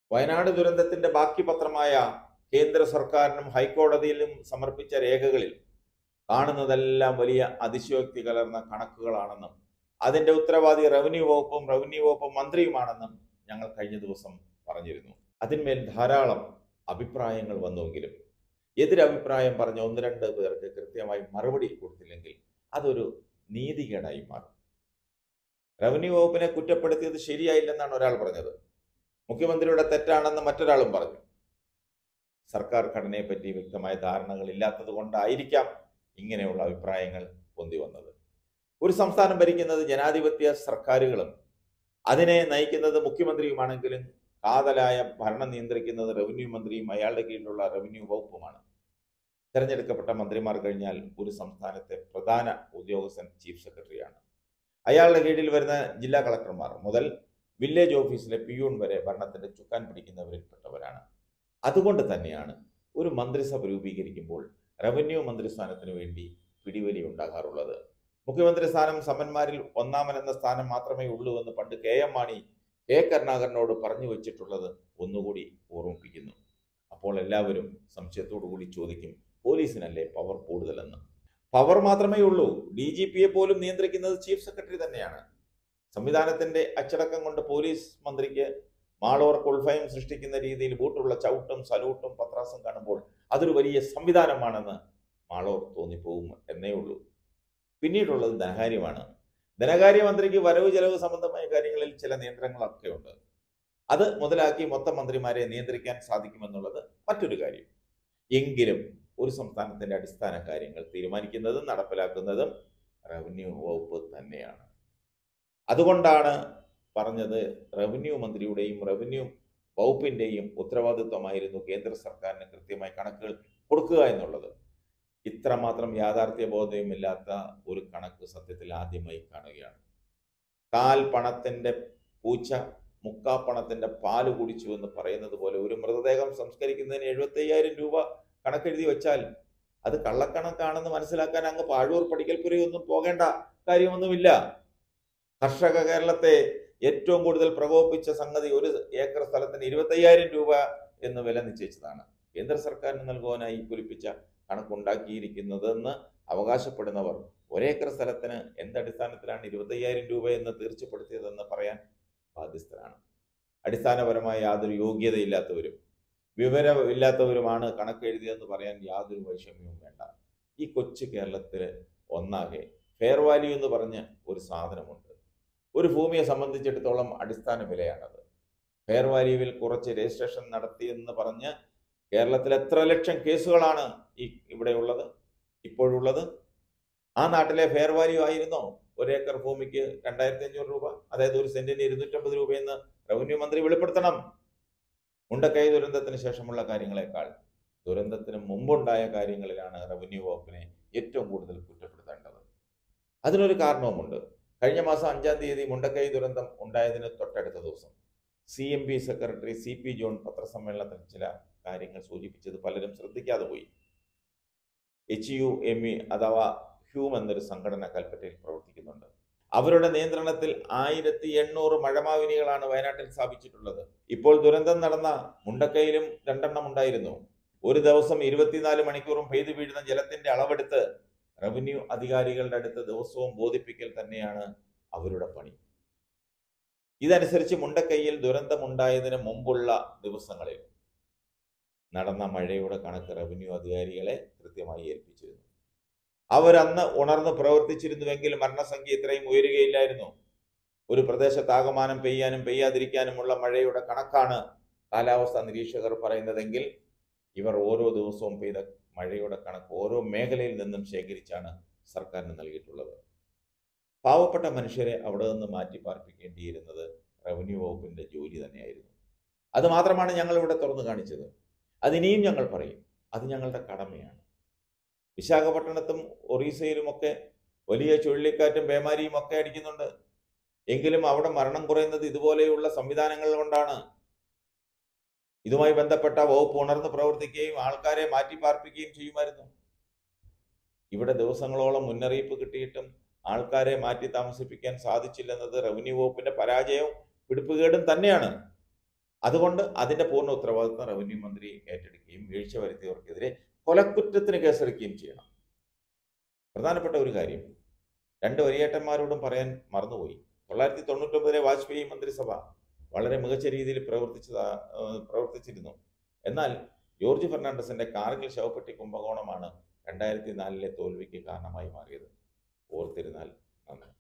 വയനാട് ദുരന്തത്തിന്റെ ബാക്കി പത്രമായ കേന്ദ്ര സർക്കാരിനും ഹൈക്കോടതിയിലും സമർപ്പിച്ച രേഖകളിൽ കാണുന്നതെല്ലാം വലിയ അതിശയോക്തി കലർന്ന കണക്കുകളാണെന്നും അതിന്റെ ഉത്തരവാദി റവന്യൂ വകുപ്പ് മന്ത്രിയുമാണെന്നും ഞങ്ങൾ കഴിഞ്ഞ ദിവസം പറഞ്ഞിരുന്നു. അതിന്മേൽ ധാരാളം അഭിപ്രായങ്ങൾ വന്നുവെങ്കിലും എതിരഭിപ്രായം പറഞ്ഞ ഒന്ന് രണ്ട് പേർക്ക് കൃത്യമായി മറുപടി കൊടുത്തില്ലെങ്കിൽ അതൊരു നീതികേടായി മാറും. റവന്യൂ വകുപ്പിനെ കുറ്റപ്പെടുത്തിയത് ശരിയായില്ലെന്നാണ് ഒരാൾ പറഞ്ഞത്. മുഖ്യമന്ത്രിയുടെ തെറ്റാണെന്ന് മറ്റൊരാളും പറഞ്ഞു. സർക്കാർ ഘടനയെ പറ്റി വ്യക്തമായ ധാരണകൾ ഇല്ലാത്തത് കൊണ്ടായിരിക്കാം ഇങ്ങനെയുള്ള അഭിപ്രായങ്ങൾ പൊന്തി വന്നത്. ഒരു സംസ്ഥാനം ഭരിക്കുന്നത് ജനാധിപത്യ സർക്കാരുകളും അതിനെ നയിക്കുന്നത് മുഖ്യമന്ത്രിയുമാണെങ്കിലും കാതലായ ഭരണം നിയന്ത്രിക്കുന്നത് റവന്യൂ മന്ത്രിയും അയാളുടെ കീഴിലുള്ള റവന്യൂ വകുപ്പുമാണ്. തെരഞ്ഞെടുക്കപ്പെട്ട മന്ത്രിമാർ കഴിഞ്ഞാൽ ഒരു സംസ്ഥാനത്തെ പ്രധാന ഉദ്യോഗസ്ഥൻ ചീഫ് സെക്രട്ടറിയാണ്. അയാളുടെ കീഴിൽ വരുന്ന ജില്ലാ കളക്ടർമാർ മുതൽ വില്ലേജ് ഓഫീസിലെ പിയൂൺ വരെ ഭരണത്തിന്റെ ചുക്കാൻ പിടിക്കുന്നവരിൽപ്പെട്ടവരാണ്. അതുകൊണ്ട് തന്നെയാണ് ഒരു മന്ത്രിസഭ രൂപീകരിക്കുമ്പോൾ റവന്യൂ മന്ത്രിസ്ഥാനത്തിന് വേണ്ടി പിടിവലി ഉണ്ടാകാറുള്ളത്. മുഖ്യമന്ത്രി സ്ഥാനം സമന്മാരിൽ ഒന്നാമനെന്ന സ്ഥാനം മാത്രമേ ഉള്ളൂ എന്ന് പണ്ട് KM മാണി കരുണാകരനോട് പറഞ്ഞു വെച്ചിട്ടുള്ളത് ഒന്നുകൂടി ഓർമ്മിപ്പിക്കുന്നു. അപ്പോൾ എല്ലാവരും സംശയത്തോടു കൂടി ചോദിക്കും, പോലീസിനല്ലേ പവർ കൂടുതലെന്ന്? പവർ മാത്രമേ ഉള്ളൂ. DGPയെ പോലും നിയന്ത്രിക്കുന്നത് ചീഫ് സെക്രട്ടറി തന്നെയാണ്. സംവിധാനത്തിന്റെ അച്ചടക്കം കൊണ്ട് പോലീസ് മന്ത്രിക്ക് മാളോർക്ക് ഉൾഭയം സൃഷ്ടിക്കുന്ന രീതിയിൽ ബൂട്ടുള്ള ചവിട്ടും സലൂട്ടും പത്രാസും കാണുമ്പോൾ അതൊരു വലിയ സംവിധാനമാണെന്ന് മാളോർ തോന്നിപ്പോകും എന്നേ ഉള്ളൂ. പിന്നീടുള്ളത് ധനകാര്യമാണ്. ധനകാര്യമന്ത്രിക്ക് വരവ് ചെലവ് സംബന്ധമായ കാര്യങ്ങളിൽ ചില നിയന്ത്രണങ്ങളൊക്കെ ഉണ്ട്. അത് മുതലാക്കി മൊത്തം മന്ത്രിമാരെ നിയന്ത്രിക്കാൻ സാധിക്കുമെന്നുള്ളത് മറ്റൊരു കാര്യം. എങ്കിലും ഒരു സംസ്ഥാനത്തിന്റെ അടിസ്ഥാന കാര്യങ്ങൾ തീരുമാനിക്കുന്നതും നടപ്പിലാക്കുന്നതും റവന്യൂ വകുപ്പ് തന്നെയാണ്. അതുകൊണ്ടാണ് പറഞ്ഞത് റവന്യൂ മന്ത്രിയുടെയും റവന്യൂ വകുപ്പിന്റെയും ഉത്തരവാദിത്വമായിരുന്നു കേന്ദ്ര സർക്കാരിന് കൃത്യമായി കണക്കുകൾ കൊടുക്കുക എന്നുള്ളത്. ഇത്രമാത്രം യാഥാർത്ഥ്യ ബോധവുമില്ലാത്ത ഒരു കണക്ക് സത്യത്തിൽ ആദ്യമായി കാണുകയാണ്. കാൽ പണത്തിന്റെ പൂച്ച മുക്കാപ്പണത്തിന്റെ പാല് കുടിച്ചു എന്ന് പറയുന്നത് പോലെ ഒരു മൃതദേഹം സംസ്കരിക്കുന്നതിന് 75,000 രൂപ കണക്കെഴുതി വെച്ചാൽ അത് കള്ളക്കണക്കാണെന്ന് മനസ്സിലാക്കാൻ അങ്ങ് പാഴൂർ പടിക്കൽപുരയൊന്നും പോകേണ്ട കാര്യമൊന്നുമില്ല. കർഷക കേരളത്തെ ഏറ്റവും കൂടുതൽ പ്രകോപിപ്പിച്ച സംഗതി 1 ഏക്കർ സ്ഥലത്തിന് 25,000 രൂപ എന്ന് വില നിശ്ചയിച്ചതാണ്. കേന്ദ്ര സർക്കാരിന് നൽകുവാനായി പൊലിപ്പിച്ച കണക്കുണ്ടാക്കിയിരിക്കുന്നതെന്ന് അവകാശപ്പെടുന്നവർ 1 ഏക്കർ സ്ഥലത്തിന് എന്തടിസ്ഥാനത്തിലാണ് 25,000 രൂപ എന്ന് തീർച്ചപ്പെടുത്തിയതെന്ന് പറയാൻ ബാധ്യസ്ഥരാണ്. അടിസ്ഥാനപരമായ യാതൊരു യോഗ്യതയില്ലാത്തവരും വിവരമില്ലാത്തവരുമാണ് കണക്ക് എഴുതിയതെന്ന് പറയാൻ യാതൊരു വൈഷമ്യവും വേണ്ട. ഈ കൊച്ചു കേരളത്തിൽ ഒന്നാകെ ഫെയർ വാല്യൂ എന്ന് പറഞ്ഞ് ഒരു സാധനമുണ്ട്. ഒരു ഭൂമിയെ സംബന്ധിച്ചിടത്തോളം അടിസ്ഥാന വിലയാണത്. ഫെയർ വാല്യൂവിൽ കുറച്ച് രജിസ്ട്രേഷൻ നടത്തിയെന്ന് പറഞ്ഞ് കേരളത്തിൽ എത്ര ലക്ഷം കേസുകളാണ് ഇവിടെയുള്ളത്, ഇപ്പോഴുള്ളത്? ആ നാട്ടിലെ ഫെയർ വാല്യൂ ആയിരുന്നോ 1 ഏക്കർ ഭൂമിക്ക് 2,500 രൂപ, അതായത് ഒരു സെന്റിന് 250 രൂപയെന്ന് റവന്യൂ മന്ത്രി വെളിപ്പെടുത്തണം. മുണ്ടക്കൈ ദുരന്തത്തിന് ശേഷമുള്ള കാര്യങ്ങളെക്കാൾ ദുരന്തത്തിന് മുമ്പുണ്ടായ കാര്യങ്ങളിലാണ് റവന്യൂ വകുപ്പിനെ ഏറ്റവും കൂടുതൽ കുറ്റപ്പെടുത്തേണ്ടത്. അതിനൊരു കാരണവുമുണ്ട്. കഴിഞ്ഞ മാസം 5-ാം തീയതി മുണ്ടക്കൈ ദുരന്തം ഉണ്ടായതിന് തൊട്ടടുത്ത ദിവസം CMB സെക്രട്ടറി CP ജോൺ പത്രസമ്മേളനത്തിൽ ചില കാര്യങ്ങൾ സൂചിപ്പിച്ചത് പലരും ശ്രദ്ധിക്കാതെ പോയി. HUME അഥവാ ഹ്യൂം എന്നൊരു സംഘടന കൽപ്പറ്റയിൽ പ്രവർത്തിക്കുന്നുണ്ട്. അവരുടെ നിയന്ത്രണത്തിൽ 1,800 മഴമാവിനികളാണ് വയനാട്ടിൽ സ്ഥാപിച്ചിട്ടുള്ളത്. ഇപ്പോൾ ദുരന്തം നടന്ന മുണ്ടക്കൈയിലും 2 എണ്ണം ഉണ്ടായിരുന്നു. ഒരു ദിവസം 24 മണിക്കൂറും പെയ്തു വീഴുന്ന ജലത്തിന്റെ അളവെടുത്ത് റവന്യൂ അധികാരികളുടെ അടുത്ത് ദിവസവും ബോധിപ്പിക്കൽ തന്നെയാണ് അവരുടെ പണി. ഇതനുസരിച്ച് മുണ്ടക്കൈയിൽ ദുരന്തമുണ്ടായതിന് മുമ്പുള്ള ദിവസങ്ങളിൽ നടന്ന മഴയുടെ കണക്ക് റവന്യൂ അധികാരികളെ കൃത്യമായി ഏൽപ്പിച്ചിരുന്നു. അവരന്ന് ഉണർന്ന് പ്രവർത്തിച്ചിരുന്നുവെങ്കിൽ മരണസംഖ്യ ഇത്രയും ഉയരുകയില്ലായിരുന്നു. ഒരു പ്രദേശത്താകമാനം പെയ്യാനും പെയ്യാതിരിക്കാനുമുള്ള മഴയുടെ കണക്കാണ് കാലാവസ്ഥാ നിരീക്ഷകർ പറയുന്നതെങ്കിൽ ഇവർ ഓരോ ദിവസവും പെയ്ത മഴയുടെ കണക്ക് ഓരോ മേഖലയിൽ നിന്നും ശേഖരിച്ചാണ് സർക്കാരിന് നൽകിയിട്ടുള്ളത്. പാവപ്പെട്ട മനുഷ്യരെ അവിടെ നിന്ന് മാറ്റി പാർപ്പിക്കേണ്ടിയിരുന്നത് റവന്യൂ വകുപ്പിന്റെ ജോലി തന്നെയായിരുന്നു. അത് മാത്രമാണ് ഞങ്ങൾ ഇവിടെ തുറന്നു കാണിച്ചത്. അതിനിയും ഞങ്ങൾ പറയും. അത് ഞങ്ങളുടെ കടമയാണ്. വിശാഖപട്ടണത്തും ഒറീസയിലുമൊക്കെ വലിയ ചുഴലിക്കാറ്റും പേമാരിയും ഒക്കെ അടിക്കുന്നുണ്ട്. എങ്കിലും അവിടെ മരണം കുറയുന്നത് ഇതുപോലെയുള്ള സംവിധാനങ്ങൾ കൊണ്ടാണ്. ഇതുമായി ബന്ധപ്പെട്ട വകുപ്പ് ഉണർന്ന് പ്രവർത്തിക്കുകയും ആൾക്കാരെ മാറ്റി പാർപ്പിക്കുകയും ചെയ്യുമായിരുന്നു. ഇവിടെ ദിവസങ്ങളോളം മുന്നറിയിപ്പ് കിട്ടിയിട്ടും ആൾക്കാരെ മാറ്റി താമസിപ്പിക്കാൻ സാധിച്ചില്ലെന്നത് റവന്യൂ വകുപ്പിന്റെ പരാജയവും പിടിപ്പുകേടും തന്നെയാണ്. അതുകൊണ്ട് അതിന്റെ പൂർണ്ണ ഉത്തരവാദിത്വം റവന്യൂ മന്ത്രി ഏറ്റെടുക്കുകയും വീഴ്ച വരുത്തിയവർക്കെതിരെ കൊലക്കുറ്റത്തിന് കേസെടുക്കുകയും ചെയ്യണം. പ്രധാനപ്പെട്ട ഒരു കാര്യം രണ്ട് വരിയേട്ടന്മാരോടും പറയാൻ മറന്നുപോയി. 1999 വാജ്പേയി മന്ത്രിസഭ വളരെ മികച്ച രീതിയിൽ പ്രവർത്തിച്ചിരുന്നു. എന്നാൽ ജോർജ് ഫെർണാണ്ടസിന്റെ കാർഗിൽ ശവപ്പെട്ടി കുംഭകോണമാണ് 2004 തോൽവിക്ക് കാരണമായി മാറിയത്. ഓർത്തിരുന്നാൽ നന്ദി.